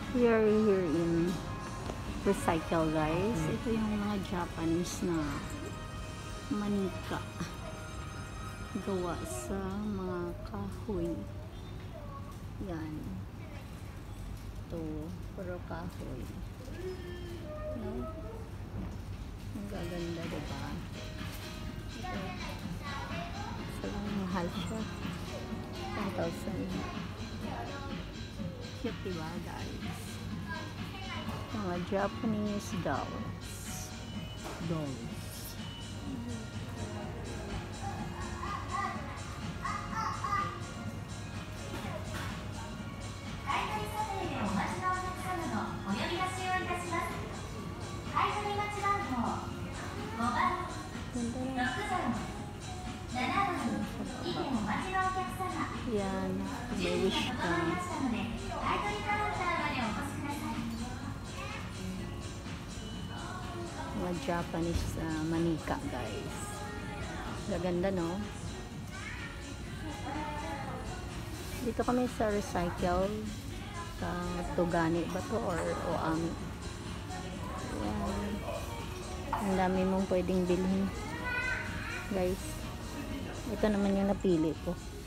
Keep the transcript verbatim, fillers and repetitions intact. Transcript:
We are here in Recycle, guys. Ito yung mga Japanese na manika gawa sa mga kahoy. Yan. Ito, puro kahoy. No? Ang gaganda, diba? Ito. Salang mahal siya. one thousand. Cute, diba, guys? Mga Japanese dolls. Dolls. Yan, may wish ka. Mga Japanese uh, manika, guys. Gaganda, no? Dito kami sa Recycle sa Tugani ba to or Oami. Yan. Ang dami mong pwedeng bilhin, guys. Ito naman yung napili ko.